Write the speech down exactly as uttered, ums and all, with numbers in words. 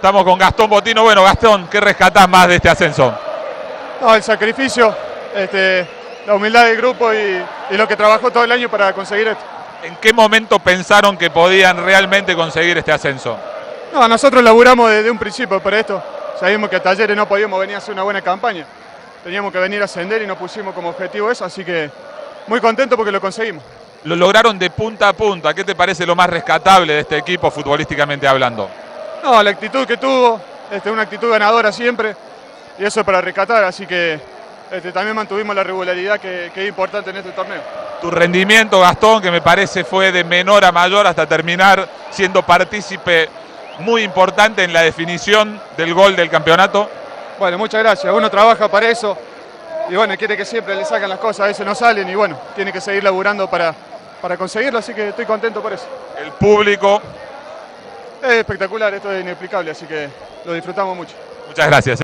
Estamos con Gastón Botino. Bueno, Gastón, ¿qué rescatás más de este ascenso? No, el sacrificio, este, la humildad del grupo y, y lo que trabajó todo el año para conseguir esto. ¿En qué momento pensaron que podían realmente conseguir este ascenso? No, nosotros laburamos desde un principio para esto. Sabíamos que a Talleres no podíamos venir a hacer una buena campaña. Teníamos que venir a ascender y nos pusimos como objetivo eso, así que muy contento porque lo conseguimos. Lo lograron de punta a punta. ¿Qué te parece lo más rescatable de este equipo futbolísticamente hablando? No, la actitud que tuvo, este, una actitud ganadora siempre, y eso es para rescatar, así que este, también mantuvimos la regularidad que, que es importante en este torneo. Tu rendimiento, Gastón, que me parece fue de menor a mayor hasta terminar siendo partícipe muy importante en la definición del gol del campeonato. Bueno, muchas gracias. Uno trabaja para eso y bueno, quiere que siempre le sacan las cosas, a veces no salen y bueno, tiene que seguir laburando para, para conseguirlo, así que estoy contento por eso. El público. Es espectacular, esto es inexplicable, así que lo disfrutamos mucho. Muchas gracias.